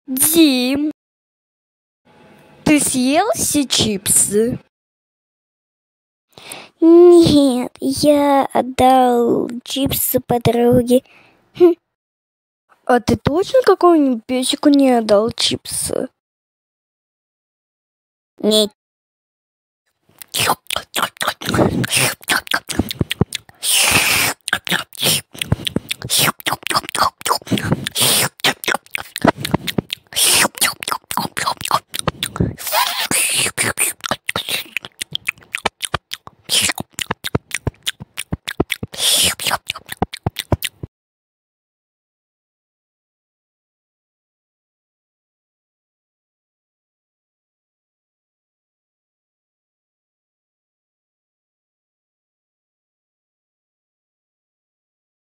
Дим, ты съел все чипсы? Нет, я отдал чипсы подруге. А ты точно какому-нибудь песику не отдал чипсы? Нет.